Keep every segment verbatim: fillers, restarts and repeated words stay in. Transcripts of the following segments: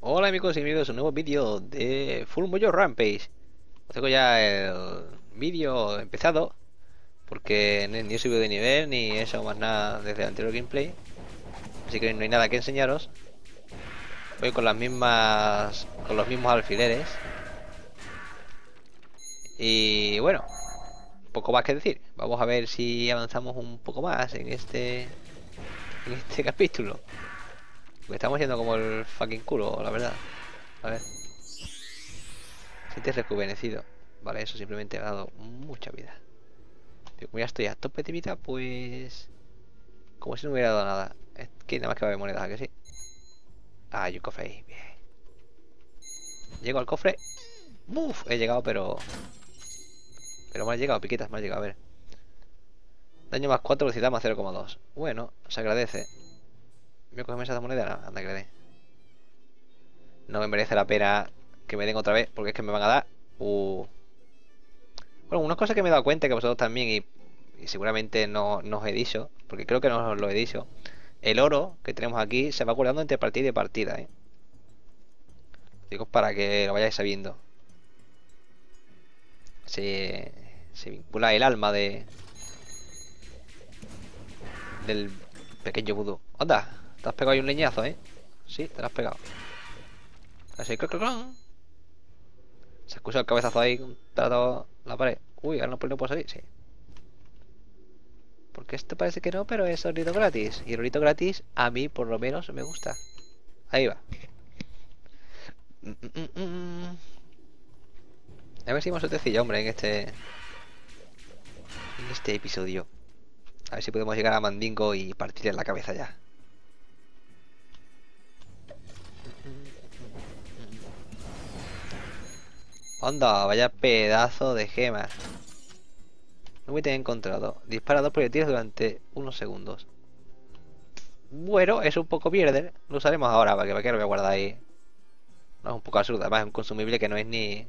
Hola amigos y amigos, un nuevo vídeo de Full Mojo Rampage. Os tengo ya el vídeo empezado porque ni ni he subido de nivel ni he hecho más nada desde el anterior gameplay. Así que no hay nada que enseñaros. Voy con las mismas, con los mismos alfileres. Y bueno, poco más que decir. Vamos a ver si avanzamos un poco más en este, en este capítulo. Porque estamos yendo como el fucking culo, la verdad. A ver. Sientes rejuvenecido. Vale, eso simplemente me ha dado mucha vida. Pero como ya estoy a tope de vida, pues... Como si no hubiera dado nada. Es que nada más que va a haber monedas, ¿a que sí? Ah, hay un cofre ahí. Bien. Llego al cofre. Uf, he llegado, pero... Pero me ha llegado, piquitas, me ha llegado, a ver. Daño más cuatro, velocidad más cero coma dos. Bueno, se agradece. ¿Me cogerme esa moneda? No, anda que le dé. No me merece la pena que me den otra vez, porque es que me van a dar... Uh... Bueno, una cosa que me he dado cuenta, que vosotros también, y, y seguramente no, no os he dicho, porque creo que no os lo he dicho. El oro que tenemos aquí se va guardando entre partida y partida, ¿eh? Digo para que lo vayáis sabiendo. Se, se vincula el alma de del pequeño vudú. Anda, te has pegado ahí un leñazo, ¿eh? Sí, te lo has pegado. Así, crac, crac, crac. Se escucha el cabezazo ahí contra la pared. Uy, ahora no, no puedo salir, sí. Porque esto parece que no, pero es orito gratis. Y el orito gratis a mí por lo menos me gusta. Ahí va. Mm, mm, mm, mm. A ver si hemos suertecilla, hombre, en este en este episodio. A ver si podemos llegar a Mandingo y partirle la cabeza ya. Anda, vaya pedazo de gemas. No me he encontrado. Dispara dos proyectiles durante unos segundos. Bueno, es un poco mierder. Lo usaremos ahora, para que, para que lo voy a guardar ahí. No, es un poco absurdo. Además es un consumible que no es ni...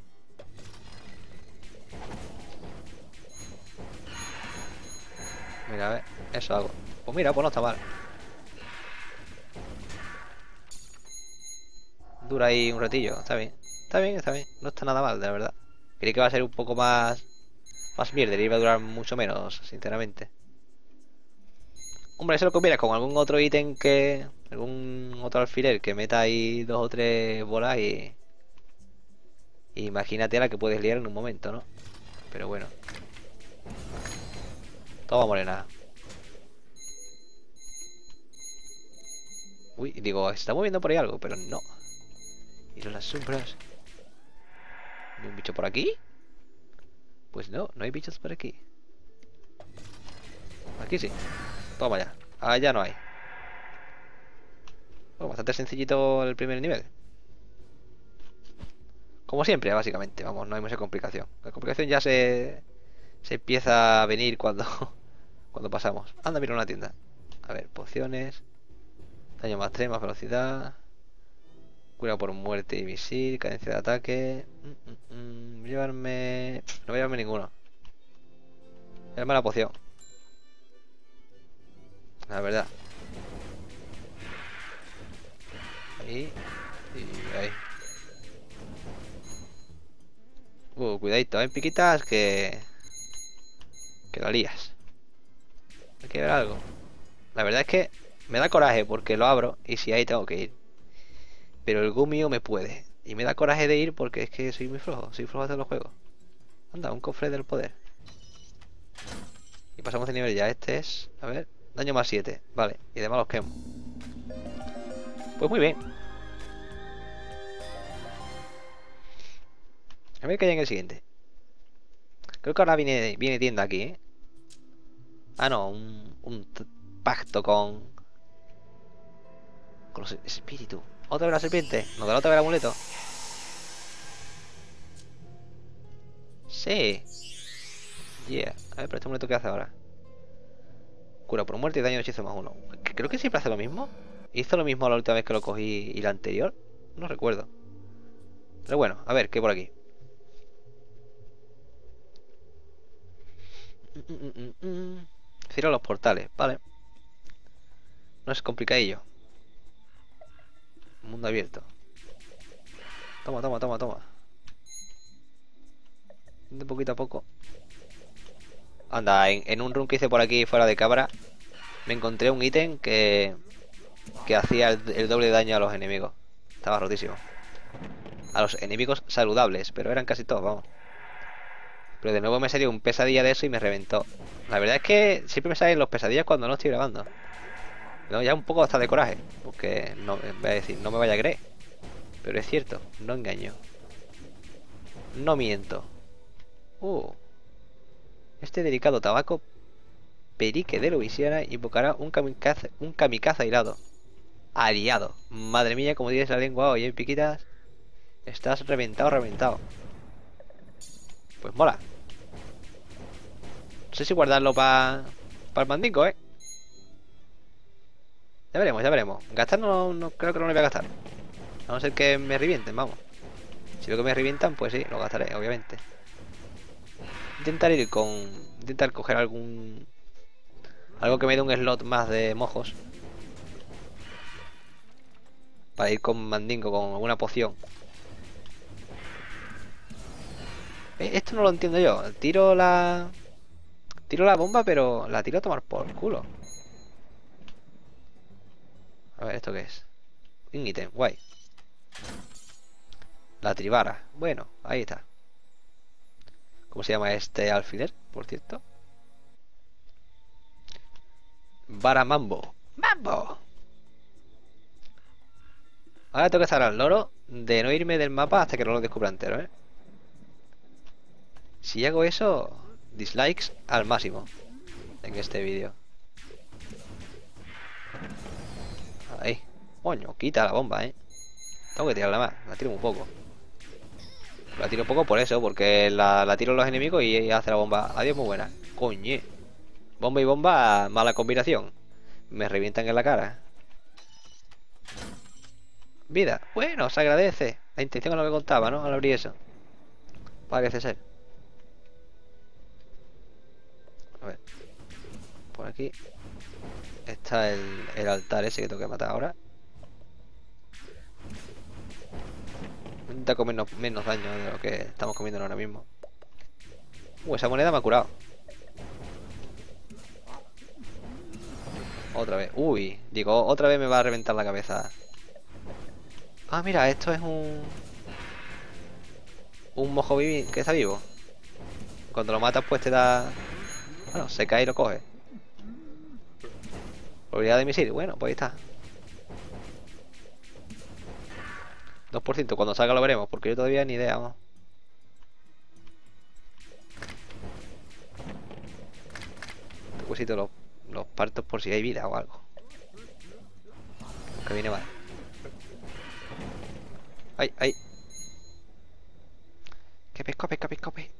Mira, a ver. Eso hago. Pues mira, pues no está mal. Dura ahí un ratillo. Está bien. Está bien, está bien. No está nada mal, de la verdad. Creí que va a ser un poco más... Más mierder y iba a durar mucho menos, sinceramente. Hombre, eso lo combinas con algún otro ítem que... Algún otro alfiler que meta ahí dos o tres bolas y... Imagínate a la que puedes liar en un momento, ¿no? Pero bueno. Toma morena. Uy, digo, se está moviendo por ahí algo, pero no. Y son las sombras. ¿Hay un bicho por aquí? Pues no, no hay bichos por aquí. Aquí sí. Toma ya. Allá no hay. Bueno, bastante sencillito el primer nivel. Como siempre, básicamente. Vamos, no hay mucha complicación. La complicación ya se... Se empieza a venir cuando... Cuando pasamos. Anda, mira una tienda. A ver, pociones. Daño más tres, más velocidad. Cura por muerte y misil. Cadencia de ataque. Mm, mm, mm, llevarme... No voy a llevarme ninguno. Llevarme la poción. La verdad. Ahí. Y ahí. Uh, cuidadito, ¿eh? Piquitas que... Que la lías. Hay que ver algo. La verdad es que me da coraje porque lo abro y si ahí tengo que ir. Pero el Gumio me puede. Y me da coraje de ir porque es que soy muy flojo. Soy flojo de los juegos. Anda, un cofre del poder. Y pasamos de nivel ya. Este es... A ver... Daño más siete. Vale. Y además los quemo. Pues muy bien. A ver qué hay en el siguiente. Creo que ahora viene, viene tienda aquí, ¿eh? Ah, no. Un, un pacto con... Con los espíritus. ¿Otra vez la serpiente? ¿No da otra vez el amuleto? Sí. Yeah. A ver, pero este amuleto ¿qué hace ahora? Cura por muerte y daño de hechizo más uno. Creo que siempre hace lo mismo. ¿Hizo lo mismo la última vez que lo cogí y la anterior? No recuerdo. Pero bueno, a ver, ¿qué hay por aquí? Mm, mm, mm, mm. Cierra los portales, vale. No es complicadillo. Mundo abierto. Toma, toma, toma, toma. De poquito a poco. Anda, en, en un run que hice por aquí fuera de cámara, me encontré un ítem que... que hacía el, el doble de daño a los enemigos. Estaba rotísimo. A los enemigos saludables, pero eran casi todos, vamos. Pero de nuevo me salió un pesadilla de eso y me reventó. La verdad es que siempre me salen los pesadillas cuando no estoy grabando. No, ya un poco hasta de coraje, porque no, voy a decir, no me vaya a creer. Pero es cierto, no engaño. No miento. Uh, este delicado tabaco perique de Louisiana invocará un kamikaze, un kamikaze airado. Aliado. Madre mía, como tienes la lengua hoy, ¿eh, piquitas? Estás reventado, reventado. Pues mola. No sé si guardarlo para para el mandingo, ¿eh? Ya veremos, ya veremos. Gastar no, no creo que no lo voy a gastar. A no ser que me revienten, vamos. Si veo que me revientan, pues sí, lo gastaré, obviamente. Intentar ir con... Intentar coger algún... Algo que me dé un slot más de mojos. Para ir con mandingo, con alguna poción. Eh, Esto no lo entiendo yo. Tiro la... Tiro la bomba, pero la tiro a tomar por culo. A ver, ¿esto qué es? Un ítem, guay. La tribara. Bueno, ahí está. ¿Cómo se llama este alfiler, por cierto? Vara mambo. ¡Mambo! Ahora tengo que estar al loro de no irme del mapa hasta que no lo descubra entero, ¿eh? Si hago eso, dislikes al máximo en este vídeo. Ahí. Coño, quita la bomba, ¿eh? Tengo que tirarla más. La tiro un poco. La tiro poco por eso, porque la, la tiro a los enemigos y hace la bomba. Adiós, muy buena. Coñe. Bomba y bomba, mala combinación. Me revientan en la cara. Vida. Bueno, se agradece. La intención es lo que contaba, ¿no? Al abrir eso. Parece ser. A ver. Por aquí está el, el altar ese que tengo que matar ahora. Intenta comernos menos daño de lo que estamos comiendo ahora mismo. Uh, esa moneda me ha curado. Otra vez. Uy, digo, otra vez me va a reventar la cabeza. Ah, mira, esto es un... Un mojo vivi que está vivo. Cuando lo matas pues te da... Bueno, se cae y lo coge. Probabilidad de misil. Bueno, pues ahí está. dos por ciento. Cuando salga lo veremos, porque yo todavía ni idea, vamos. Este los, los partos por si hay vida o algo. Que viene mal. ¡Ay, ay! ¡Que pesco, pesco, pesco, pesco!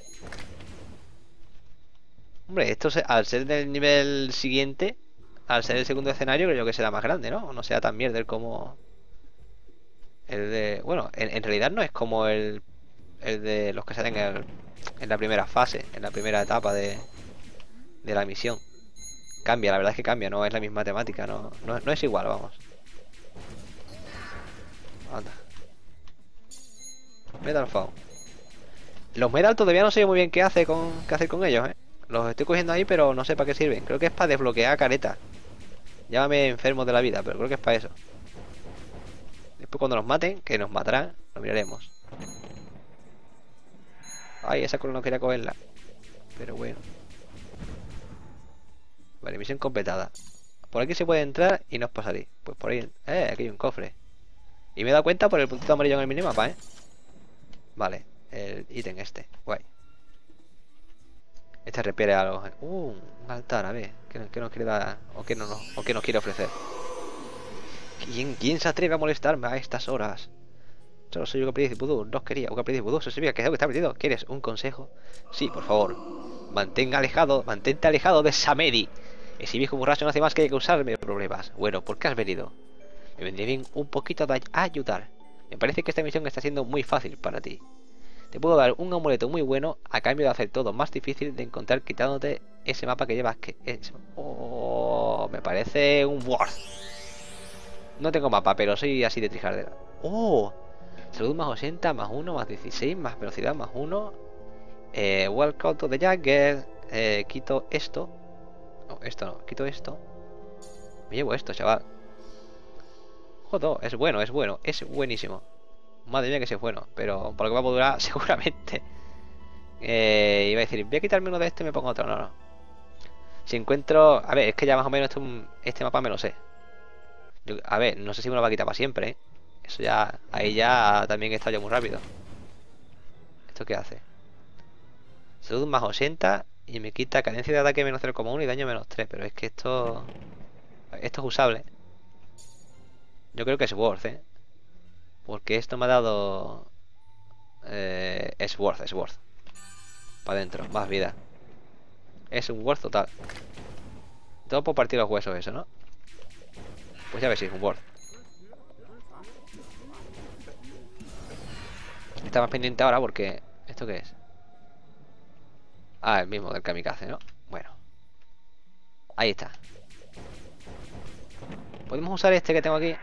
Hombre, esto se, al ser del nivel siguiente, al ser el segundo escenario, creo que será más grande, ¿no? No sea tan mierder como el de... Bueno, en, en realidad no es como el, el de los que salen en, el, en la primera fase, en la primera etapa de, de la misión. Cambia, la verdad es que cambia, no es la misma temática, no, no, no es igual, vamos. Anda. Metal Found. Los Metal todavía no sé muy bien qué hace con qué hacer con ellos, ¿eh? Los estoy cogiendo ahí, pero no sé para qué sirven. Creo que es para desbloquear caretas. Llámame enfermos de la vida, pero creo que es para eso. Después cuando nos maten, que nos matarán, lo miraremos. Ay, esa cola no quería cogerla. Pero bueno. Vale, misión completada. Por aquí se puede entrar y no os pasaréis. Pues por ahí... Eh, aquí hay un cofre. Y me he dado cuenta por el puntito amarillo en el minimapa, ¿eh? Vale, el ítem este. Guay. Este repele a los... Uh, un altar, a ver. ¿Qué, qué nos quiere dar? ¿O qué, no, no, o qué nos quiere ofrecer? ¿Quién, ¿Quién se atreve a molestarme a estas horas? Solo soy un aprendiz de vudú. No quería un aprendiz de vudú. Se sabía que es algo que está perdido. ¿Quieres un consejo? Sí, por favor. Mantenga alejado, mantente alejado de Samedi. Ese viejo borracho no hace más que causarme problemas. Bueno, ¿por qué has venido? Me vendría bien un poquito de ayudar. Me parece que esta misión está siendo muy fácil para ti. Te puedo dar un amuleto muy bueno a cambio de hacer todo más difícil de encontrar quitándote ese mapa que llevas. Que es... Oh, me parece un worth. No tengo mapa, pero soy así de trijardera. Oh, Salud más ochenta, más uno, más dieciséis, más velocidad, más uno. Eh, welcome to the jungle. Eh, quito esto. No, esto no, quito esto. Me llevo esto, chaval. Joder, es bueno, es bueno, es buenísimo. Madre mía que sí es bueno, pero por lo que va a durar seguramente. Eh, iba a decir, voy a quitarme uno de este y me pongo otro. No, no. Si encuentro... A ver, es que ya más o menos este, este mapa me lo sé. Yo, a ver, no sé si me lo va a quitar para siempre, ¿eh? Eso ya... Ahí ya también he estado yo muy rápido. ¿Esto qué hace? Salud más ochenta y me quita cadencia de ataque menos cero coma uno y daño menos tres. Pero es que esto... Esto es usable. Yo creo que es worth, ¿eh? Porque esto me ha dado... Eh, es worth, es worth. Para adentro, más vida. Es un worth total. Todo por partir los huesos eso, ¿no? Pues ya ves si es un worth. Está más pendiente ahora porque... ¿Esto qué es? Ah, el mismo del kamikaze, ¿no? Bueno. Ahí está. Podemos usar este que tengo aquí.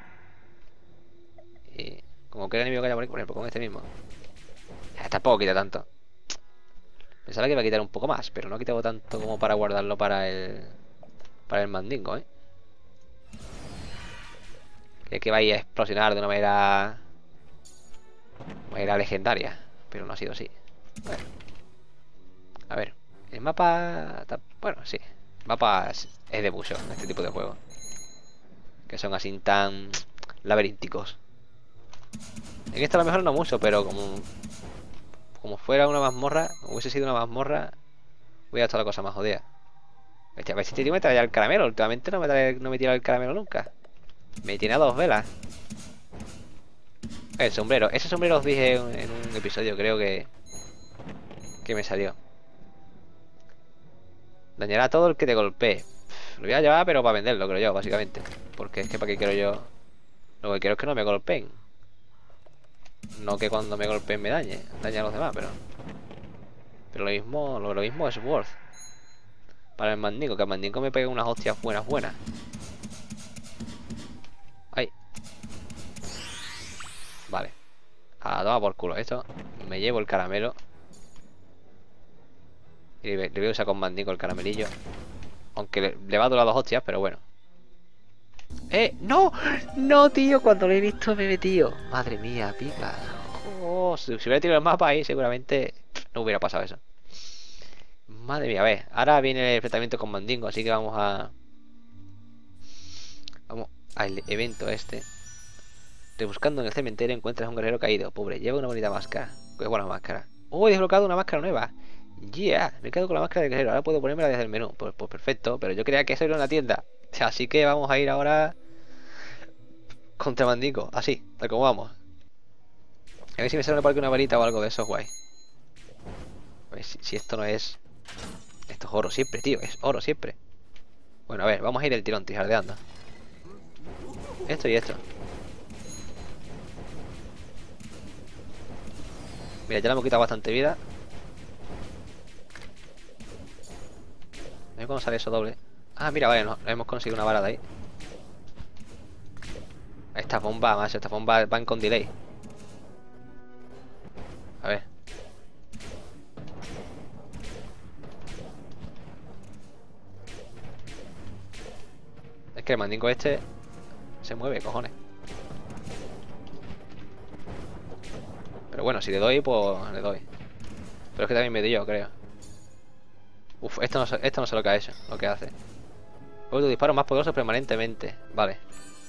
Y como que el enemigo que haya morir, por ejemplo, con este mismo. Eh, tampoco quita tanto. Pensaba que iba a quitar un poco más, pero no ha quitado tanto como para guardarlo para el... Para el mandingo, ¿eh? Creía que vaya a explosionar de una manera... Manera legendaria. Pero no ha sido así. Bueno. A ver. El mapa... Bueno, sí. El mapa es de mucho en este tipo de juegos. Que son así tan... laberínticos. En esta a lo mejor no mucho, pero como... Como fuera una mazmorra, hubiese sido una mazmorra, hubiera estado la cosa más jodida. Hostia, a ver si este tío me trae ya el caramelo. Últimamente no me, trae, no me tira el caramelo nunca. Me tiene a dos velas. El sombrero. Ese sombrero os dije en, en un episodio, creo que... Que me salió. Dañará a todo el que te golpee. Lo voy a llevar, pero para venderlo, creo yo, básicamente. Porque es que para qué quiero yo... Lo que quiero es que no me golpeen. No que cuando me golpeen me dañe. Dañe a los demás, pero... Pero lo mismo, lo, lo mismo es worth. Para el mandingo, que el mandingo me pegue unas hostias buenas, buenas. Ay. Vale. A tomar por culo esto. Me llevo el caramelo. Y le, le voy a usar con mandingo el caramelillo. Aunque le, le va a durar dos hostias, pero bueno. ¡Eh! ¡No! ¡No, tío! Cuando lo he visto me he metido. Madre mía, pica. Oh, si, si hubiera tirado el mapa ahí, seguramente no hubiera pasado eso. Madre mía, a ver. Ahora viene el enfrentamiento con mandingo, así que vamos a... Vamos al evento este. Rebuscando en el cementerio encuentras un guerrero caído. Pobre, lleva una bonita máscara. Qué buena máscara. ¡Oh, he desbloqueado una máscara nueva! ¡Yeah! Me quedo con la máscara de guerrero. Ahora puedo ponérmela desde el menú. Pues, pues perfecto. Pero yo creía que eso era en la tienda. Así que vamos a ir ahora contra mandingo. Así, tal como vamos. A ver si me sale por aquí una varita o algo de eso, guay. A ver si, si esto no es... Esto es oro siempre, tío. Es oro siempre. Bueno, a ver, vamos a ir el tirón, tijardeando. Esto y esto. Mira, ya le hemos quitado bastante vida. A ver cuándo sale eso doble. Ah, mira, vale, no, hemos conseguido una vara de ahí. Estas bombas, más, estas bombas van con delay. A ver. Es que el mandingo este se mueve, cojones. Pero bueno, si le doy, pues le doy. Pero es que también me dio yo, creo. Uf, esto no, esto no sé lo que ha hecho, lo que hace. Uy, tu disparo más poderoso permanentemente. Vale.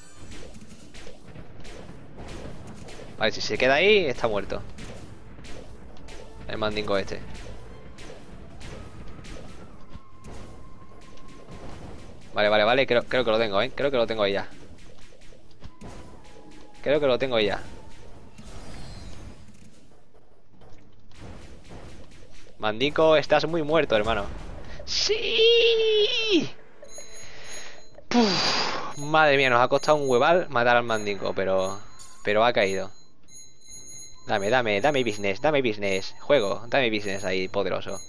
Vale, si se queda ahí, está muerto. El mandingo este. Vale, vale, vale, creo, creo que lo tengo, ¿eh? Creo que lo tengo ahí ya. Creo que lo tengo ahí ya. Mandingo, estás muy muerto, hermano. ¡Sí! Puf, madre mía, nos ha costado un hueval matar al mandingo, pero... Pero ha caído. Dame, dame, dame business, dame business. Juego, dame business ahí, poderoso.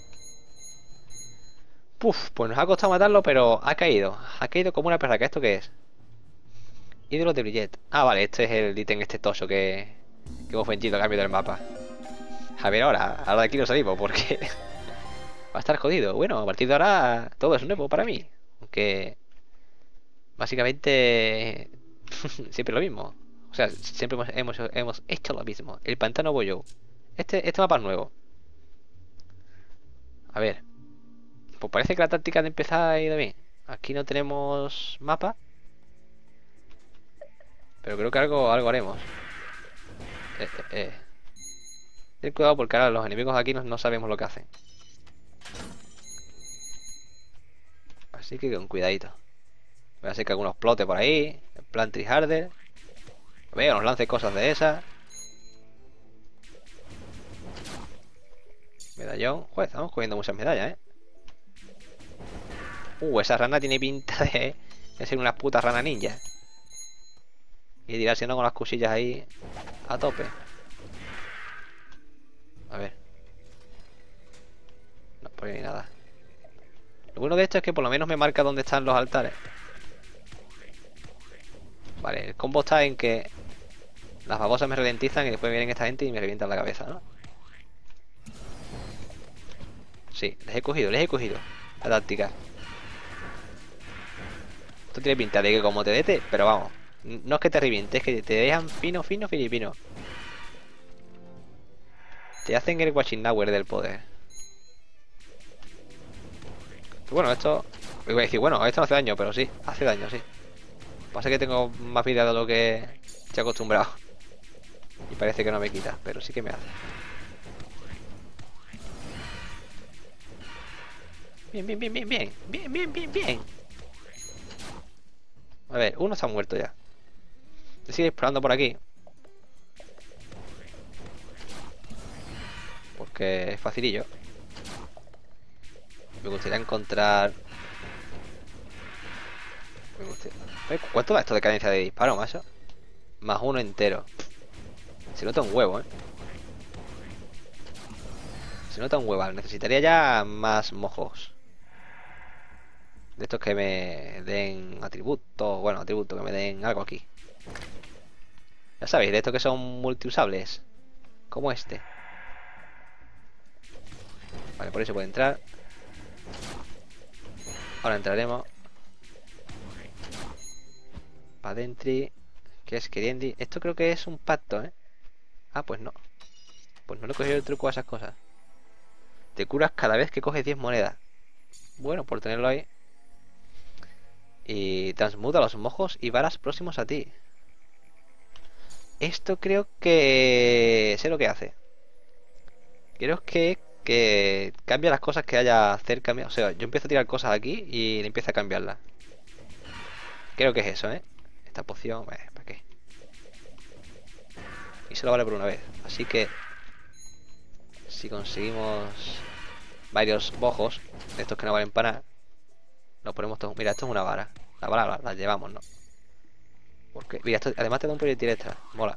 Puf, pues nos ha costado matarlo, pero ha caído. Ha caído como una perraca. ¿Esto qué es? Ídolo de Brillet. Ah, vale, este es el ítem este toso que... Que hemos ofendido el cambio del mapa. A ver ahora, ahora de aquí no salimos porque va a estar jodido. Bueno, a partir de ahora todo es nuevo para mí. Aunque básicamente siempre lo mismo. O sea, siempre hemos, hemos, hemos hecho lo mismo. El pantano Boyo. Este, este mapa es nuevo. A ver. Pues parece que la táctica de empezar ha ido bien. Aquí no tenemos mapa. Pero creo que algo, algo haremos. Eh, eh, eh. Ten cuidado porque ahora los enemigos aquí no, no sabemos lo que hacen. Así que con cuidadito. Voy a hacer que algunos explote por ahí. En plan tryharder. Veo, nos lance cosas de esas. Medallón. Joder, estamos cogiendo muchas medallas, eh. Uh, esa rana tiene pinta de, de ser una puta rana ninja. Y tirarse con las cuchillas ahí a tope. A ver. No pone ni nada. Lo bueno de esto es que por lo menos me marca dónde están los altares. Vale, el combo está en que las babosas me ralentizan y después vienen esta gente y me revientan la cabeza, ¿no? Sí, les he cogido, les he cogido la táctica. Esto tiene pinta de que como te dete, pero vamos, no es que te reviente, es que te dejan fino, fino, filipino. Te hacen el watching tower del poder. Pero bueno, esto... Voy a decir, bueno, esto no hace daño, pero sí, hace daño, sí. Pasa que tengo más vida de lo que estoy acostumbrado. Y parece que no me quita, pero sí que me hace. Bien, bien, bien, bien, bien. Bien, bien, bien, bien. A ver, uno está muerto ya. Te sigue explorando por aquí. Porque es facilillo. Me gustaría encontrar... Me gustaría... ¿Cuánto da esto de cadencia de disparo, macho? Más uno entero. Se nota un huevo, eh. Se nota un hueval. Necesitaría ya más mojos. De estos que me den atributos. Bueno, atributos, que me den algo aquí. Ya sabéis, de estos que son multiusables. Como este. Vale, por eso puede entrar. Ahora entraremos. Pa' dentro. ¿Qué es queriendo? Esto creo que es un pacto, ¿eh? Ah, pues no. Pues no le he cogido el truco a esas cosas. Te curas cada vez que coges diez monedas. Bueno, por tenerlo ahí. Y transmuta los mojos y varas próximos a ti. Esto creo que... sé lo que hace. Creo que... que cambia las cosas que haya cerca. O sea, yo empiezo a tirar cosas aquí y le empieza a cambiarlas. Creo que es eso, ¿eh? Esta poción... Eh, ¿para qué? Y solo vale por una vez. Así que... si conseguimos... varios mojos, de estos que no valen para nada, nos ponemos todos. Mira, esto es una vara. La vara la, la llevamos, ¿no? Porque, mira, esto además te da un proyectil extra. Mola.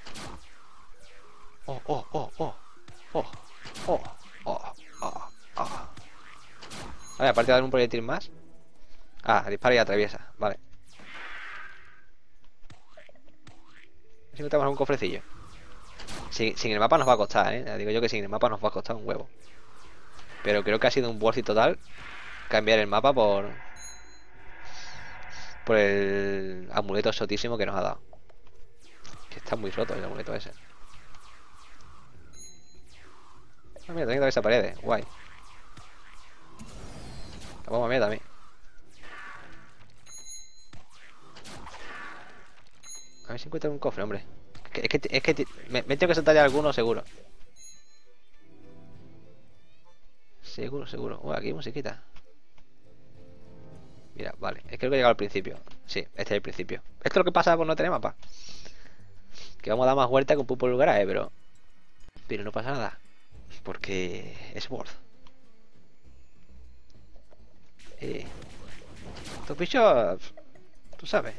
Oh, oh, oh, oh. Oh, oh, oh, oh, oh. Vale, aparte de dar un proyectil más. Ah, dispara y atraviesa. Vale. Si encontramos un cofrecillo. Sin, sin el mapa nos va a costar, ¿eh? Digo yo que sin el mapa nos va a costar un huevo. Pero creo que ha sido un worth it total cambiar el mapa por... por el amuleto sotísimo que nos ha dado. Que está muy roto el amuleto ese. Ah, mira, también esa pared. Guay. La bomba mía también. A ver si encuentro un cofre, hombre. Es que, es que, es que me, me tengo que saltar ya alguno seguro. Seguro, seguro. Uy, aquí hay musiquita. Mira, vale. Es que creo que he llegado al principio. Sí, este es el principio. Esto es lo que pasa por no tener mapa. Que vamos a dar más vuelta que un pupo lugar, eh, pero... Pero no pasa nada. Porque es worth. Eh... Estos bichos... Tú sabes.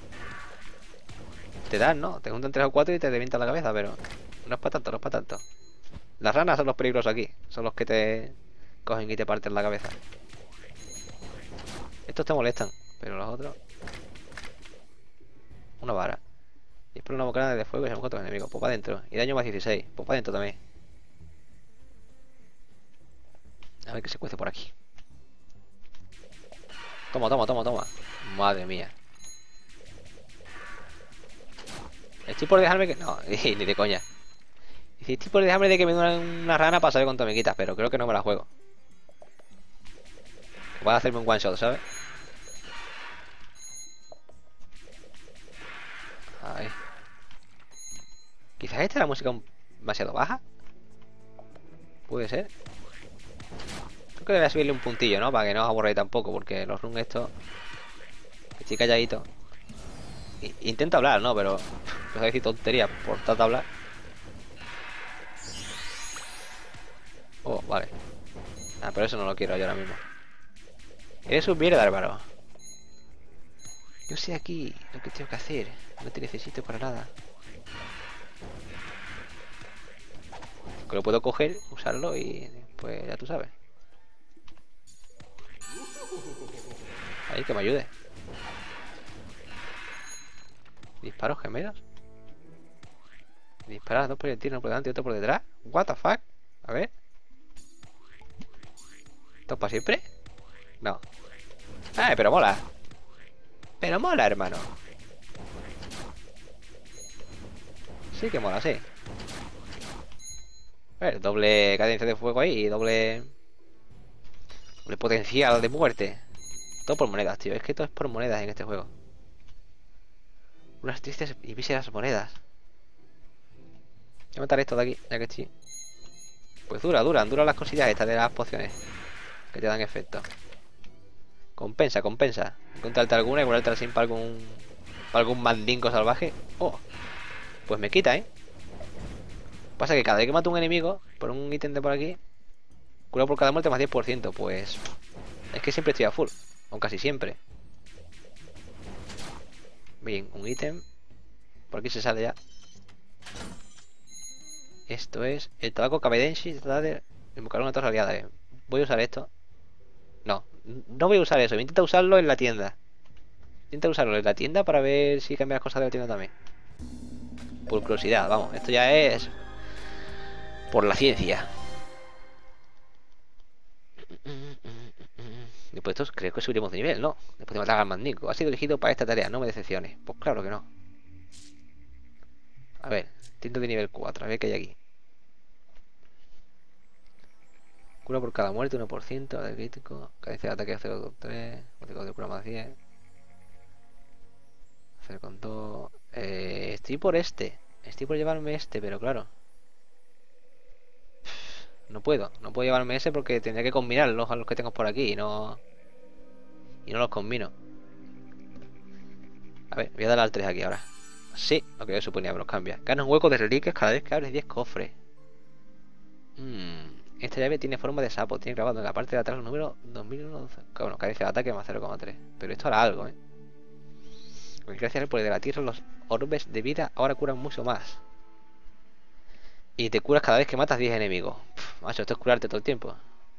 Te dan, ¿no? Te juntan tres o cuatro y te revientan la cabeza, pero... No es para tanto, no es para tanto. Las ranas son los peligrosos aquí. Son los que te... cogen y te parten la cabeza. Estos te molestan, pero los otros... Una vara. Dispara una bocana de fuego y se busca otros enemigos. Pues para adentro. Y daño más dieciséis. Pues para adentro también. A ver qué se cuece por aquí. Toma, toma, toma, toma. Madre mía. Estoy por dejarme que... No, ni de coña. Estoy por dejarme de que me dé una rana para saber cuánto me quitas, pero creo que no me la juego. Voy a hacerme un one shot, ¿sabes? Ahí. Quizás esta es la música demasiado baja. Puede ser. Creo que debería subirle un puntillo, ¿no? Para que no os aburráis tampoco, porque los runs estos... Estoy calladito. Intento hablar, ¿no? Pero... Empiezo a decir tonterías por tratar de hablar. Oh, vale. Ah, pero eso no lo quiero yo ahora mismo. Eres un mierda, hermano. Yo sé aquí lo que tengo que hacer. No te necesito para nada. Que lo puedo coger, usarlo y... Pues ya tú sabes. Ahí, que me ayude. Disparos gemelos. Disparar dos proyectiles, uno por delante y otro por detrás. What the fuck. A ver. ¿Esto es para siempre? No. Ah, pero mola. Pero mola, hermano. Sí que mola, sí. A ver, doble cadencia de fuego ahí y doble... Doble potencial de muerte. Todo por monedas, tío. Es que todo es por monedas en este juego. Unas tristes y míseras monedas. Voy a matar esto de aquí, ya que estoy. Pues dura, duran, duran las cosillas estas de las pociones que te dan efecto. Compensa, compensa. Encontrarte alguna y volverte al sin para algún... para algún mandingo salvaje. Oh, pues me quita, ¿eh? Pasa que cada vez que mato a un enemigo por un ítem de por aquí, cura por cada muerte más diez por ciento. Pues es que siempre estoy a full, o casi siempre. Bien, un ítem. Por aquí se sale ya. Esto es el tabaco cabedensis. Trata de invocar una torre aliada. eh. Voy a usar esto. No, no voy a usar eso. Intenta usarlo en la tienda. Intenta usarlo en la tienda para ver si cambia las cosas de la tienda también. Por curiosidad, vamos. Esto ya es por la ciencia. Después de estos creo que subiremos de nivel, ¿no? Después de matar al mandingo. Ha sido elegido para esta tarea, no me decepciones. Pues claro que no. A ver, tinto de nivel cuatro, a ver qué hay aquí. Cura por cada muerte, uno por ciento de crítico. Cadencia de ataque cero coma tres. Crítico de cura más diez. cero coma dos. Eh, estoy por este. Estoy por llevarme este, pero claro. No puedo. No puedo llevarme ese porque tendría que combinarlos a los que tengo por aquí y no... Y no los combino. A ver, voy a darle al tres aquí ahora. Sí, lo que yo suponía, me los cambia. Gana un hueco de reliquias cada vez que abres diez cofres. Mmm... Esta llave tiene forma de sapo, tiene grabado en la parte de atrás el número dos mil uno. Bueno, cadencia de ataque más cero coma tres. Pero esto hará algo, ¿eh? Porque gracias al poder de la tierra, los orbes de vida ahora curan mucho más. Y te curas cada vez que matas diez enemigos. Pff, macho, esto es curarte todo el tiempo.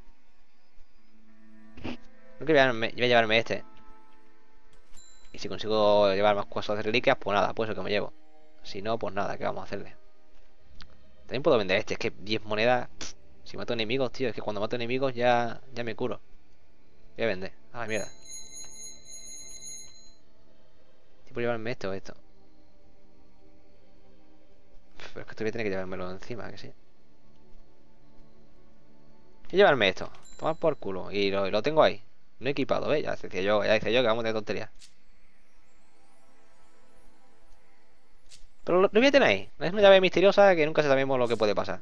Creo que voy a llevarme, voy a llevarme este. Y si consigo llevar más cosas de reliquias, pues nada, pues eso que me llevo. Si no, pues nada, ¿qué vamos a hacerle? También puedo vender este, es que diez monedas... Pff, si mato enemigos, tío, es que cuando mato enemigos ya, ya me curo. Voy a vender. A la mierda. ¿Tipo llevarme esto o esto? Pero es que esto voy a tener que llevármelo encima, que sí. Voy a llevarme esto. Tomar por culo. Y lo, lo tengo ahí. No equipado, ¿ves? Ya decía yo, ya decía yo que vamos de tonterías. Pero lo, lo voy a tener ahí. Es una llave misteriosa que nunca sabemos lo que puede pasar.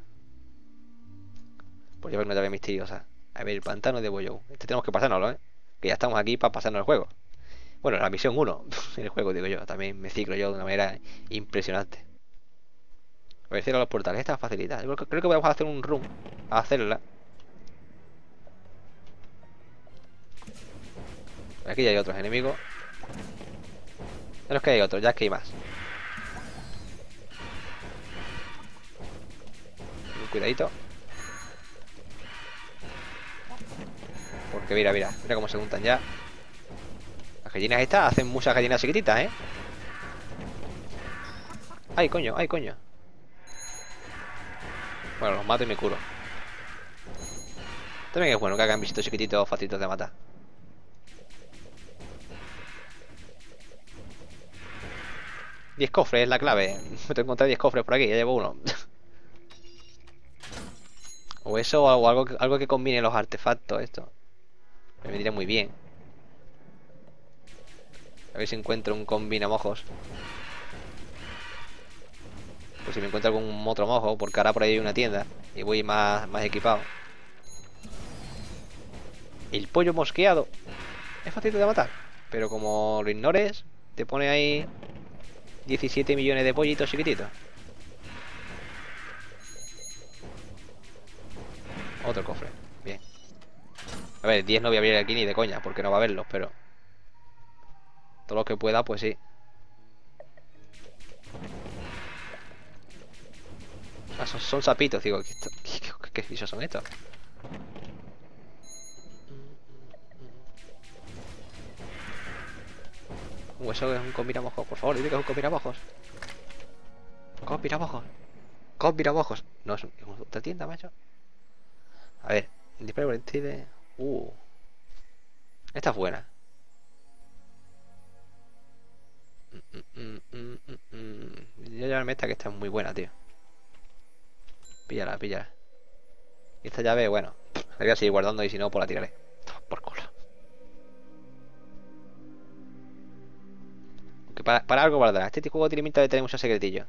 Por llevar una llave misteriosa. A ver, el pantano de Boyou. Este tenemos que pasárnoslo, ¿eh? Que ya estamos aquí para pasarnos el juego. Bueno, la misión uno. En el juego, digo yo. También me ciclo yo de una manera impresionante. A ver, cierra los portales. Esta facilita. Yo creo, creo que vamos a hacer un run. A hacerla. Aquí ya hay otros enemigos. Menos que hay otros, ya es que hay más. Cuidadito. Porque mira, mira, mira cómo se juntan ya. Las gallinas estas hacen muchas gallinas chiquititas, ¿eh? ¡Ay, coño! ¡Ay, coño! Bueno, los mato y me curo. También es bueno que hagan bichitos chiquititos facilitos de matar. diez cofres es la clave. Me tengo que encontrar diez cofres por aquí, ya llevo uno. O eso o algo, que- algo que combine los artefactos, esto. Me vendría muy bien. A ver si encuentro un combinamojos. Pues si me encuentro algún otro mojo, porque ahora por ahí hay una tienda y voy más, más equipado. El pollo mosqueado. Es fácil de matar. Pero como lo ignores, te pone ahí diecisiete millones de pollitos chiquititos. Otro cofre. Bien. A ver, diez no voy a abrir aquí ni de coña, porque no va a verlos, pero... todo lo que pueda, pues sí. Ah, son, son sapitos, digo. ¿Qué, esto- qué, qué- qué bichos son estos? Uh, eso es un combinamojos. Por favor, dime que es un combinamojos. Combinamojos. Combinamojos. No, es, un- es otra tienda, macho. A ver. Display proyectiles. Uh. Esta es buena. Mm, mm, mm, mm, mm. Yo llevarme esta que está muy buena, tío. Píllala, píllala. Y esta llave, bueno. La voy a seguir guardando y si no, pues la tiraré. Toma por culo. Aunque para, para algo valdrá. Este juego tiene pinta de tener muchos secretillos.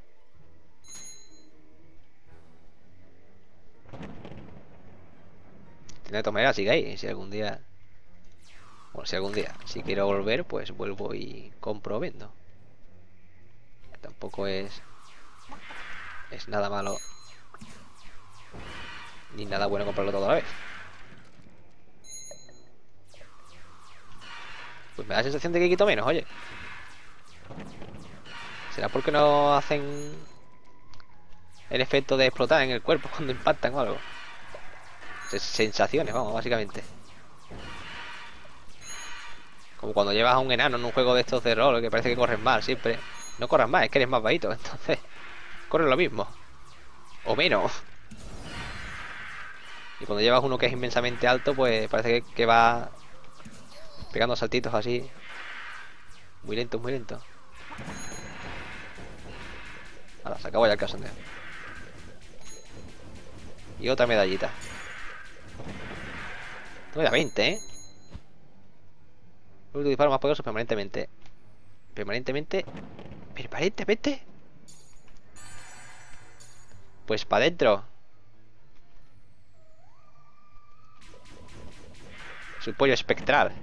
Tiene de todas maneras, sigue ahí. Si algún día... Bueno, si algún día, si quiero volver, pues vuelvo y compro o vendo. Tampoco es... Es nada malo. Ni nada bueno comprarlo todo a la vez. Pues me da la sensación de que quito menos, oye. ¿Será porque no hacen el efecto de explotar en el cuerpo cuando impactan o algo? Sensaciones, vamos, básicamente. Como cuando llevas a un enano en un juego de estos de rol, que parece que corres más siempre. No corras más, es que eres más bajito, entonces corres lo mismo. O menos. Y cuando llevas uno que es inmensamente alto, pues parece que, que va pegando saltitos así. Muy lento, muy lento. Ahora, se acabó ya el casondeo. Y otra medallita. No me da veinte, ¿eh? Un disparo más poderoso permanentemente. Permanentemente. Permanentemente. Pues para adentro. Su pollo espectral.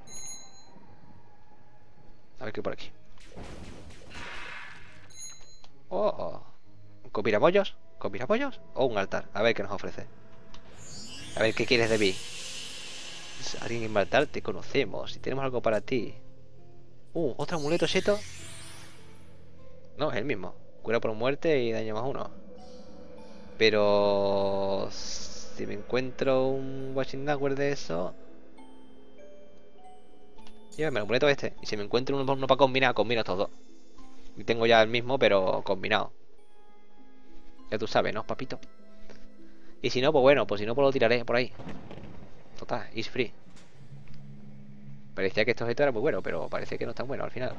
A ver qué hay por aquí. Oh, oh. ¿Copirapollos? ¿Copirapollos? O un altar. A ver qué nos ofrece. A ver qué quieres de mí. Alguien inmortal, te conocemos. Si tenemos algo para ti. Uh, otro amuleto seto. No, es el mismo. Cura por muerte y daño más uno. Pero... si me encuentro un Watching Tower de eso... Llévame el amuleto este. Y si me encuentro uno, uno para combinar, combino estos dos. Y tengo ya el mismo, pero combinado. Ya tú sabes, ¿no, papito? Y si no, pues bueno, pues si no, pues lo tiraré por ahí. Total, is free. Parecía que estos objetos eran muy buenos, pero parece que no están buenos al final.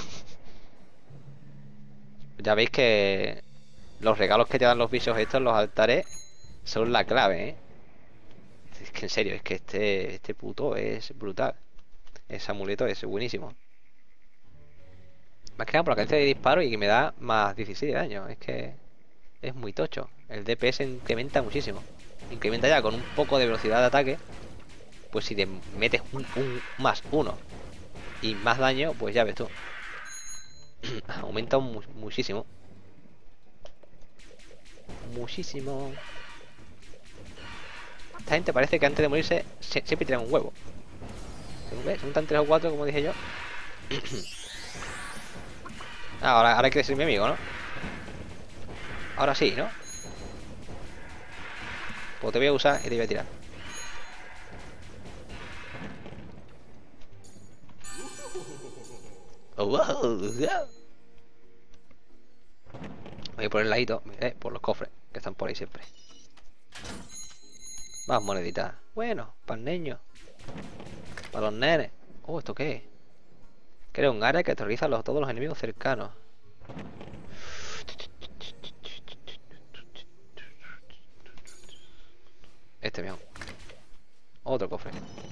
Ya veis que los regalos que te dan los bichos estos, los altares, son la clave, ¿eh? Es que en serio, es que este, este puto es brutal. Ese amuleto es buenísimo. Más que nada por la cadencia de disparo y que me da más dieciséis de daño. Es que es muy tocho. El D P S incrementa muchísimo. Incrementa ya con un poco de velocidad de ataque. Pues si te metes un, un más uno y más daño, pues ya ves tú. Aumenta mu muchísimo. Muchísimo. Esta gente parece que antes de morirse se siempre tiran un huevo. Según ves, juntan tres o cuatro, como dije yo. Ah, ahora, ahora quieres ser mi amigo, ¿no? Ahora sí, ¿no? Pues te voy a usar y te voy a tirar. Oh, wow. Voy por el ladito, eh, por los cofres que están por ahí siempre. Más moneditas. Bueno, para el niño. Para los nenes. Oh, ¿esto qué es? Crea un área que aterroriza a los, todos los enemigos cercanos. Este mismo. Otro cofre.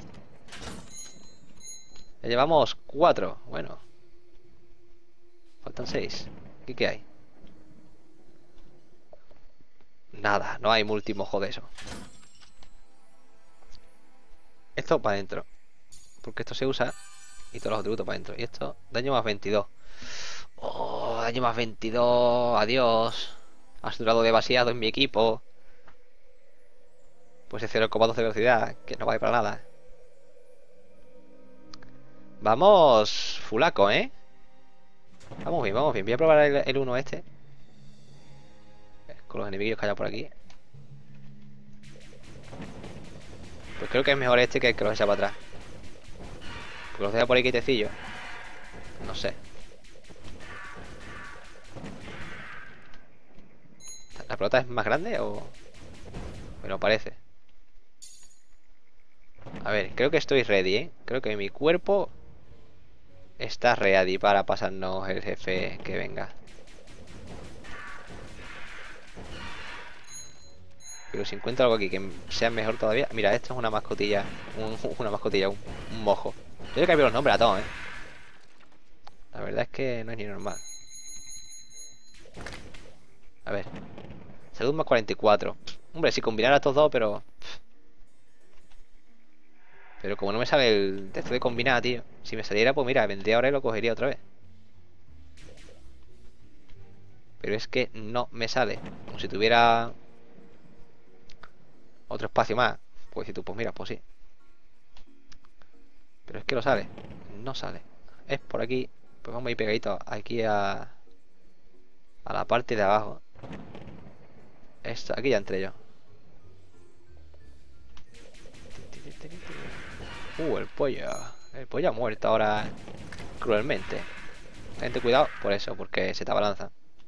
Ya llevamos cuatro. Bueno. Faltan seis. ¿Aquí qué hay? Nada, no hay multimojo de eso. Esto para adentro. Porque esto se usa. Y todos los atributos para adentro. Y esto, daño más veintidós. Oh, daño más veintidós. Adiós. Has durado demasiado en mi equipo. Pues es cero coma doce de velocidad. Que no vale para nada. Vamos fulaco, ¿eh? Vamos bien, vamos bien. Voy a probar el, el uno este. Con los enemigos que haya por aquí. Pues creo que es mejor este que el que los echa para atrás. Porque los deja por ahí quietecillos. No sé. ¿La pelota es más grande o...? Bueno, parece. A ver, creo que estoy ready, ¿eh? Creo que mi cuerpo está ready para pasarnos el jefe que venga. Pero si encuentro algo aquí que sea mejor todavía... Mira, esto es una mascotilla. Un, una mascotilla, un, un mojo. Yo le cambio los nombres a todos, ¿eh? La verdad es que no es ni normal. A ver. Salud más cuarenta y cuatro. Hombre, si combinara estos dos, pero... Pero como no me sale el texto de combinar, tío. Si me saliera, pues mira, vendría ahora y lo cogería otra vez. Pero es que no me sale. Como si tuviera... otro espacio más. Pues si tú, pues mira, pues sí. Pero es que lo sale. No sale. Es por aquí. Pues vamos a ir pegadito aquí a... a la parte de abajo. Esto, aquí ya entré yo. Uh, el pollo. El pollo ha muerto ahora cruelmente. Ten cuidado por eso, porque se te abalanza.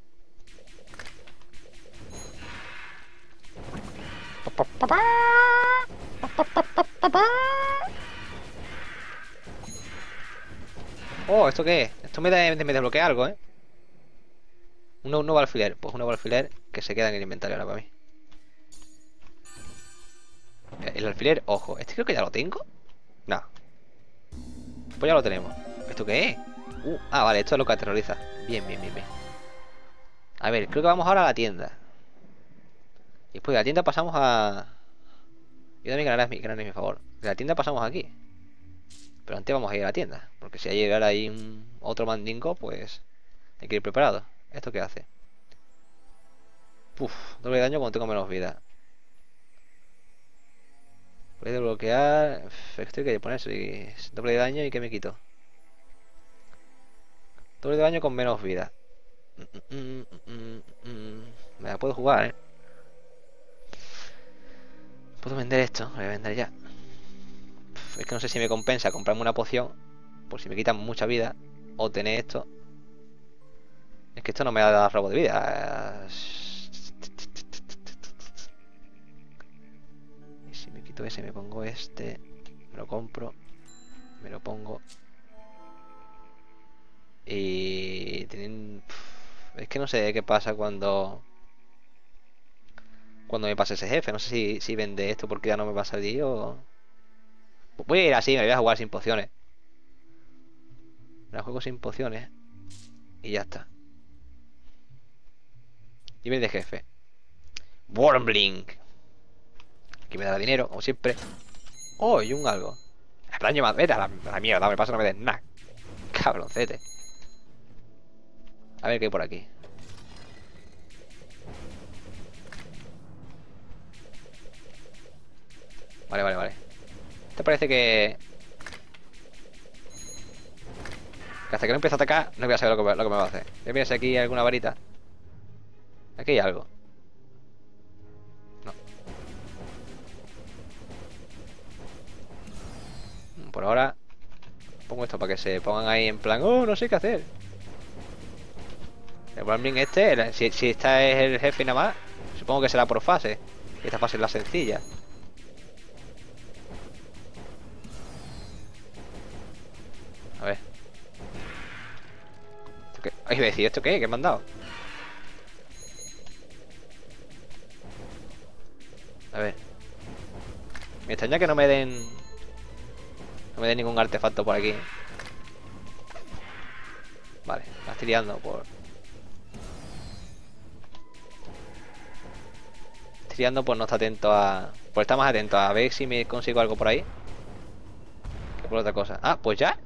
Oh, ¿esto qué es? Esto me, de, me desbloquea algo, ¿eh? Un nuevo alfiler. Pues un nuevo alfiler que se queda en el inventario ahora para mí. El alfiler, ojo. ¿Este creo que ya lo tengo? No. Pues ya lo tenemos. ¿Esto qué es? Uh, ah, vale, esto es lo que aterroriza. Bien, bien, bien, bien. A ver, creo que vamos ahora a la tienda. Y después de la tienda pasamos a... Yo también ganarás mi, ganarás mi favor. De la tienda pasamos aquí. Pero antes vamos a ir a la tienda. Porque si hay llegar ahí un otro mandingo, pues hay que ir preparado. ¿Esto qué hace? Puf, doble daño cuando tengo menos vida. Puede bloquear. Esto hay que ponerse. Doble de daño y ¿qué me quito? Doble de daño con menos vida. Mm, mm, mm, mm. Me la puedo jugar, eh. Puedo vender esto. Voy a vender ya. Es que no sé si me compensa comprarme una poción. Por si me quitan mucha vida. O tener esto. Es que esto no me da robo de vida. Y si me quito ese, me pongo este. Me lo compro. Me lo pongo. Y tienen... Es que no sé qué pasa cuando... Cuando me pase ese jefe. No sé si, si vende esto porque ya no me va a salir o... Voy a ir así, me voy a jugar sin pociones. Me la juego sin pociones. Y ya está. Nivel de jefe. Wormling. Aquí me dará dinero, como siempre. Oh, y un algo. El daño más... Vete a la, a la mierda, me pasa, no me des nada. Cabroncete. A ver qué hay por aquí. Vale, vale, vale. ¿Te parece que... que hasta que no empiece a atacar no voy a saber lo que, lo que me va a hacer? Mira si aquí hay alguna varita. Aquí hay algo. No. Por ahora pongo esto para que se pongan ahí en plan... Oh, no sé qué hacer. El Bramling este, el- si, si esta es el jefe nada más, supongo que será por fase. Y esta fase es la sencilla. A ver. ¿Esto qué? Ay, iba a decir, ¿esto qué? ¿Qué me han dado? A ver. Me extraña que no me den... No me den ningún artefacto por aquí. Vale, la estoy liando por... Estoy liando por no estar atento a... Por estar más atento a ver si me consigo algo por ahí. Que por otra cosa. Ah, pues ya.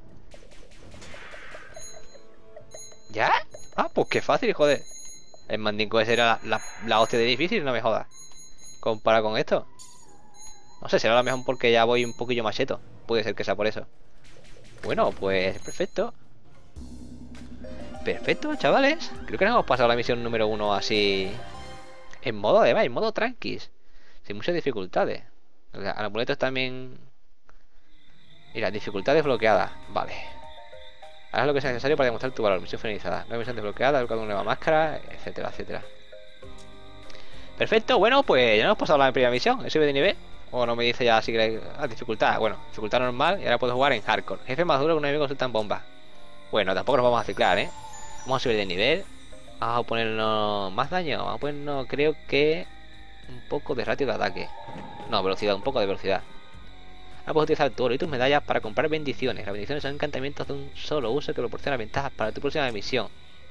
¿Ya? Ah, pues qué fácil, joder. El mandingo ese era la, la, la hostia de difícil, no me jodas. Comparado con esto. No sé, será a lo mejor porque ya voy un poquillo más cheto. Puede ser que sea por eso. Bueno, pues perfecto. Perfecto, chavales. Creo que nos hemos pasado la misión número uno así... En modo, además, en modo tranquis. Sin muchas dificultades. Al amuleto también... Mira, dificultades bloqueadas. Vale. Haz lo que sea necesario para demostrar tu valor. Misión finalizada. Nueva misión desbloqueada, buscando una nueva máscara, etcétera, etcétera. Perfecto, bueno, pues ya nos hemos pasado la primera misión. ¿He subido de nivel? O no me dice ya si que ah, dificultad. Bueno, dificultad normal y ahora puedo jugar en hardcore. Jefe más duro que un enemigo sueltan bombas. Bueno, tampoco nos vamos a ciclar, ¿eh? Vamos a subir de nivel. Vamos a ponernos más daño. Vamos a ponernos, creo que... Un poco de ratio de ataque. No, velocidad, un poco de velocidad. Ahora puedes utilizar tu oro y tus medallas para comprar bendiciones. Las bendiciones son encantamientos de un solo uso que proporcionan ventajas para tu próxima misión.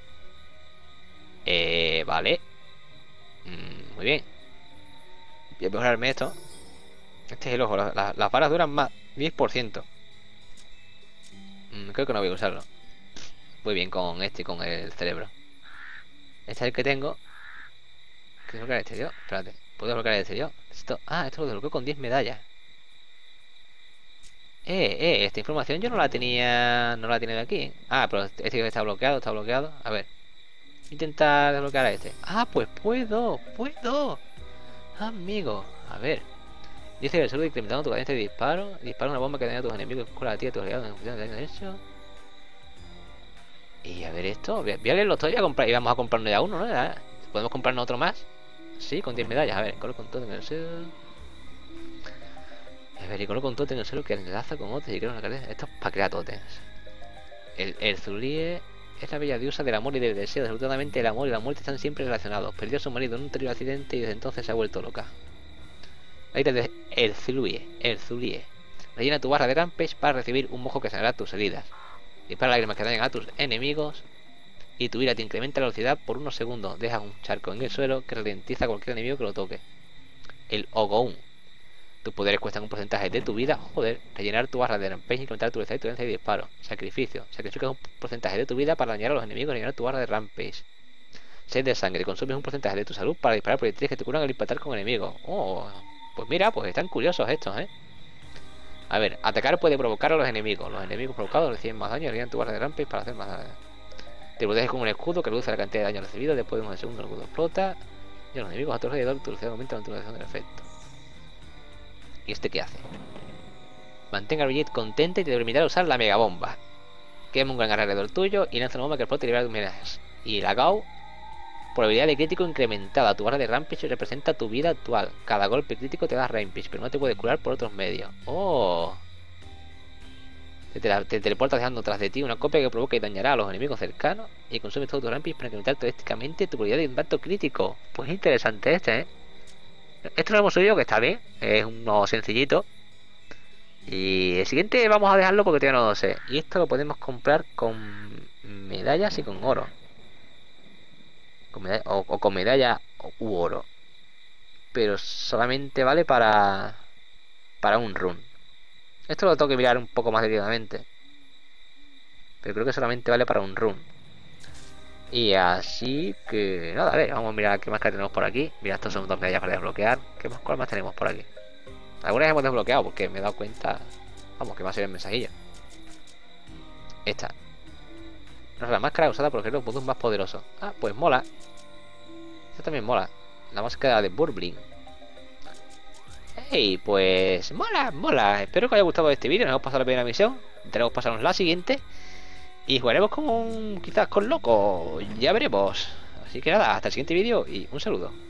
Eh, vale. Mm, muy bien. Voy a mejorarme esto. Este es el ojo. La, la, las balas duran más. diez por ciento. Mm, creo que no voy a usarlo. Muy bien con este y con el cerebro. Este es el que tengo. ¿Qué desbloquear este yo? Espérate. ¿Puedo desbloquear este yo? Esto... Ah, esto lo desbloqueo con diez medallas. Eh, eh, esta información yo no la tenía. No la tenía de aquí. Ah, pero este que está bloqueado, está bloqueado. A ver. Intentar desbloquear a este. Ah, pues puedo, puedo. Amigo, a ver. Dice que el salud incrementando tu cadencia de disparo. Dispara una bomba que daña a tus enemigos. Cura a ti a tus aliados en función de daño hecho. Y a ver esto. Voy a, voy a leerlo todo y a comprar. Y vamos a comprarnos ya uno, ¿no? Ya. ¿Podemos comprarnos otro más? Sí, con diez medallas. A ver, colo con todo en el suelo. A ver, y colo con todo en el suelo que enlaza con otros y crea una cadena. Esto es para crear totems. El, el Zulie es la bella diosa del amor y del deseo. Desafortunadamente el amor y la muerte están siempre relacionados. Perdió a su marido en un terrible accidente y desde entonces se ha vuelto loca. Ahí te el Zulie, el Zulie. Rellena tu barra de Rampage para recibir un mojo que sanará tus heridas. Dispara lágrimas que dañan a tus enemigos. Y tu ira te incrementa la velocidad por unos segundos. Deja un charco en el suelo que ralentiza a cualquier enemigo que lo toque. El Ogoun. Tus poderes cuestan un porcentaje de tu vida. Joder, rellenar tu barra de Rampage y incrementar tu velocidad y tu velocidad de disparo. Sacrificio. Sacrificas un porcentaje de tu vida para dañar a los enemigos y rellenar tu barra de Rampage. Sed de sangre. Consumes un porcentaje de tu salud para disparar proyectiles que te curan al impactar con enemigos. Oh, pues mira, pues están curiosos estos, ¿eh? A ver, atacar puede provocar a los enemigos. Los enemigos provocados reciben más daño y rellenan tu barra de Rampage para hacer más daño. Te proteges con un escudo que reduce la cantidad de daño recibido. Después de unos segundos el escudo explota. Y a los enemigos a tu alrededor tu velocidad aumenta la duración del efecto. ¿Y este qué hace? Mantenga a Brigitte contenta y te permitirá usar la mega bomba. Quema un gran alrededor tuyo y lanza una bomba que explota y libera tus menajes. Y la Gau, probabilidad de crítico incrementada. Tu barra de Rampage representa tu vida actual. Cada golpe crítico te da Rampage, pero no te puede curar por otros medios. ¡Oh! Te, te, te teleportas dejando tras de ti una copia que provoca y dañará a los enemigos cercanos. Y consumes todo tu Rampage para incrementar drásticamente tu probabilidad de impacto crítico. Pues interesante este, ¿eh? Esto lo hemos subido, que está bien. Es uno sencillito. Y el siguiente vamos a dejarlo porque todavía no lo sé. Y esto lo podemos comprar con medallas y con oro. Con medalla, o, o con medalla u oro. Pero solamente vale para Para un run. Esto lo tengo que mirar un poco más detenidamente. Pero creo que solamente vale para un run. Y así que... Nada, a ver, vamos a mirar qué más que tenemos por aquí. Mira, estos son dos medallas para desbloquear. ¿Qué más, cuál más tenemos por aquí? Algunas hemos desbloqueado porque me he dado cuenta... Vamos, que va a ser el mensajillo. Esta. La máscara usada por los puntos más poderosos. Ah, pues mola. Esta también mola. La máscara de Burbling. Hey, pues mola, mola. Espero que os haya gustado este vídeo. Nos hemos pasado la primera misión. Tenemos que pasarnos la siguiente. Y jugaremos con, quizás con loco, ya veremos. Así que nada, hasta el siguiente vídeo y un saludo.